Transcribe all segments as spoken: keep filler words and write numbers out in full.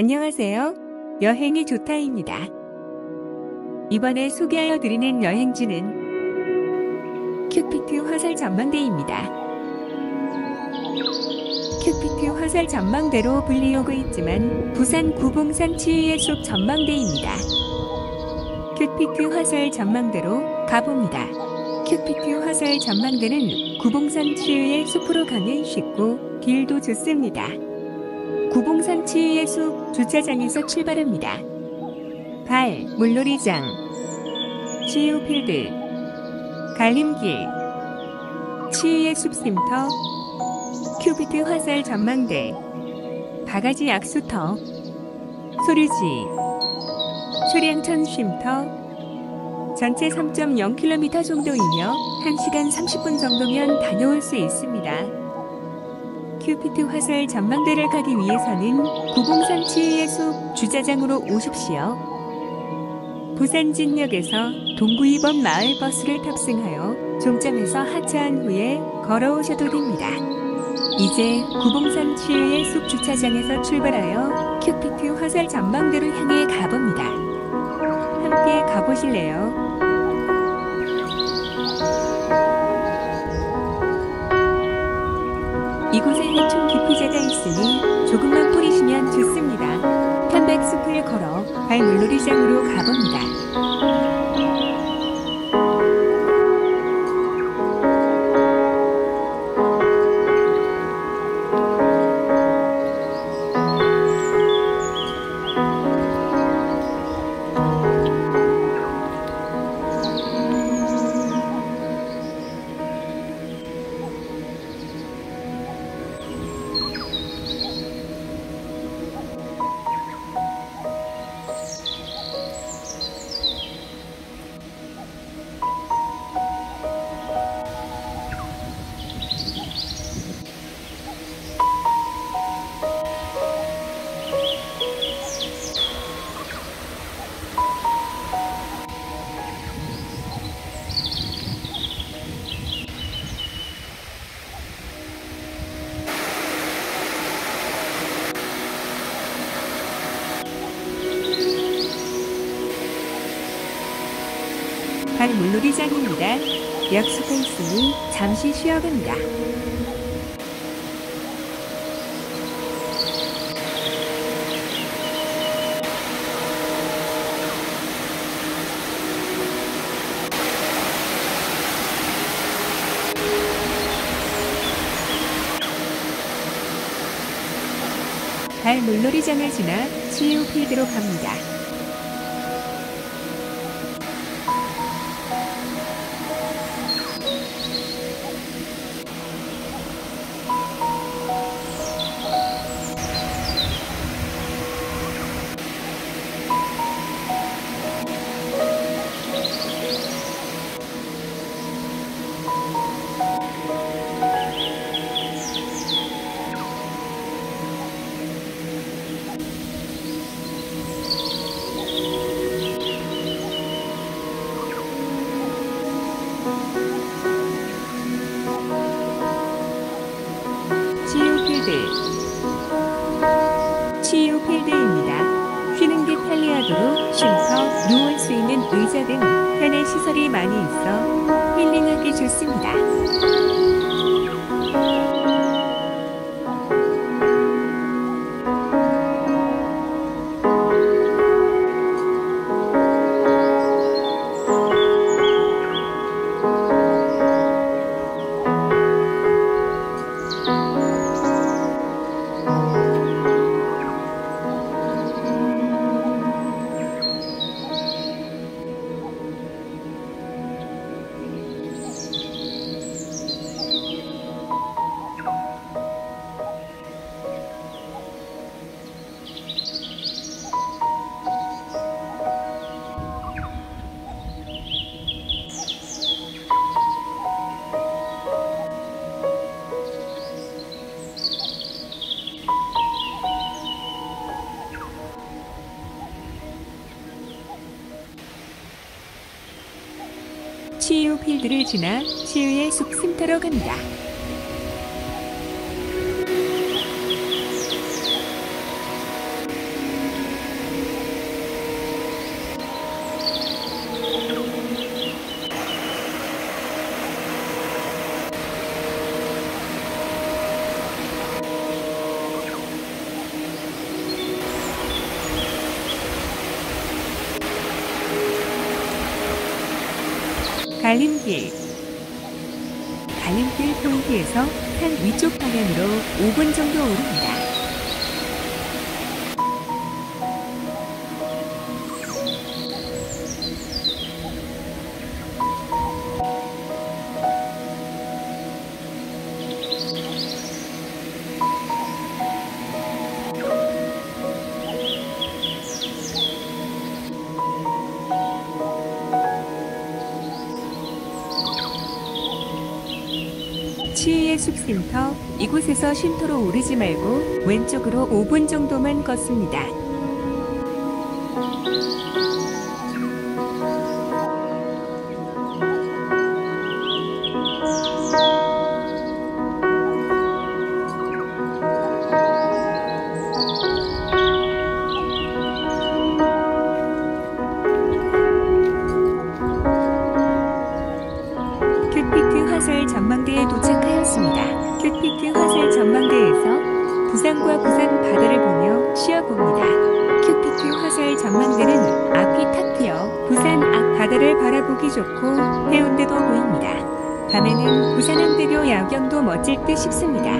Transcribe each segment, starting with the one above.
안녕하세요. 여행이 좋다입니다. 이번에 소개하여 드리는 여행지는 큐피트 화살 전망대입니다. 큐피트 화살 전망대로 불리우고 있지만 부산 구봉산 치유의 숲 전망대입니다. 큐피트 화살 전망대로 가봅니다. 큐피트 화살 전망대는 구봉산 치유의 숲으로 가면 쉽고 길도 좋습니다. 구봉산 치유의 숲 주차장에서 출발합니다. 발, 물놀이장, 치유필드, 갈림길, 치유의 숲쉼터, 큐피트 화살 전망대, 바가지 약수터, 소류지, 소량천 쉼터, 전체 삼 점 영 킬로미터 정도이며 한 시간 삼십 분 정도면 다녀올 수 있습니다. 큐피트 화살 전망대를 가기 위해서는 구봉산 치유의 숲 주차장으로 오십시오. 부산진역에서 동구이번 마을버스를 탑승하여 종점에서 하차한 후에 걸어오셔도 됩니다. 이제 구봉산 치유의 숲 주차장에서 출발하여 큐피트 화살 전망대로 향해 가봅니다. 함께 가보실래요? 이곳에 해충 기피제가 있으니 조금만 뿌리시면 좋습니다. 편백숲을 걸어 발물놀이장으로 가봅니다. 발물놀이장입니다. 약수가 있으니 잠시 쉬어갑니다. 발물놀이장을 지나 치유필드로 갑니다. 치유필드입니다. 쉬는 게 편리하도록 쉼터, 누울 수 있는 의자 등 편의 시설이 많이 있어 힐링하기 좋습니다. 치유필드를 지나 치유의 숲쉼터로 갑니다. 갈림길. 갈림길 포인트에서 산 위쪽 방향으로 오 분 정도 오릅니다. 치유의 숲쉼터, 이곳에서 쉼터로 오르지 말고 왼쪽으로 오 분 정도만 걷습니다. 큐피트 화살 전망대에 도착하였습니다. 큐피트 화살 전망대에서 부산과 부산 바다를 보며 쉬어봅니다. 큐피트 화살 전망대는 앞이 탁 트여 부산 앞 바다를 바라보기 좋고 해운대도 보입니다. 밤에는 부산항대교 야경도 멋질 듯 싶습니다.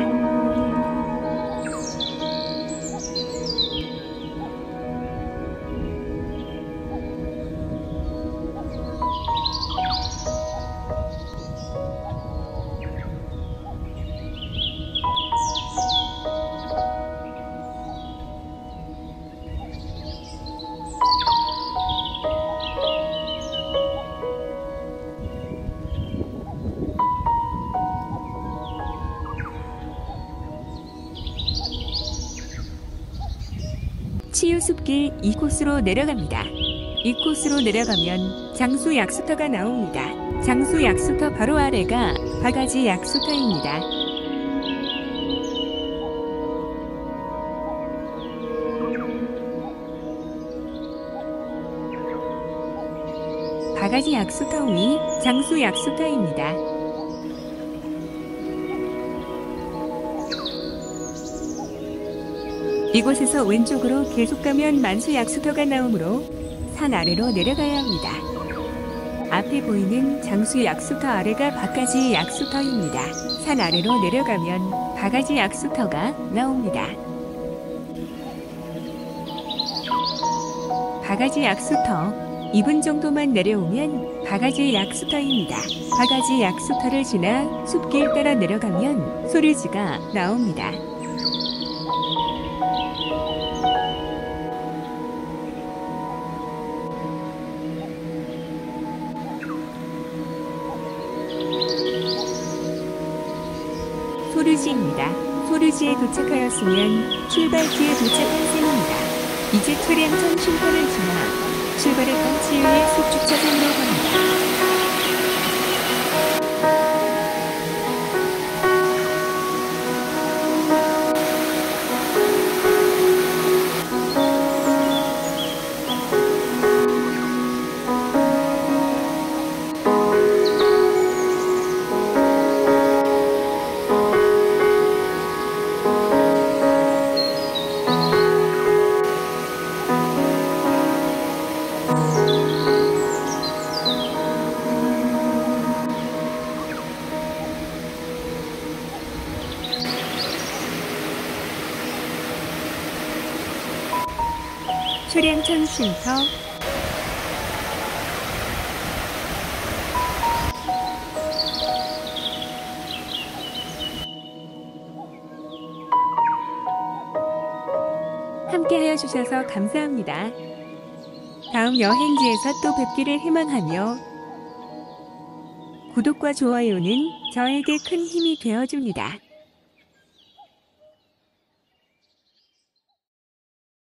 치유숲길 이 코스로 내려갑니다. 이 코스로 내려가면 장수 약수터가 나옵니다. 장수 약수터 바로 아래가 바가지 약수터입니다. 바가지 약수터 위 장수 약수터입니다. 이곳에서 왼쪽으로 계속 가면 만수 약수터가 나오므로 산 아래로 내려가야 합니다. 앞에 보이는 장수 약수터 아래가 바가지 약수터입니다. 산 아래로 내려가면 바가지 약수터가 나옵니다. 바가지 약수터 이 분 정도만 내려오면 바가지 약수터입니다. 바가지 약수터를 지나 숲길 따라 내려가면 소류지가 나옵니다. 소류지입니다. 소류지에 도착하였으면 출발지에 도착한 셈입니다. 이제 초량천 쉼터를 지나 출발했던 치유의 숲 주차장으로 갑니다. 초량천 쉼터 함께하여 주셔서 감사합니다. 다음 여행지에서 또 뵙기를 희망하며 구독과 좋아요는 저에게 큰 힘이 되어줍니다.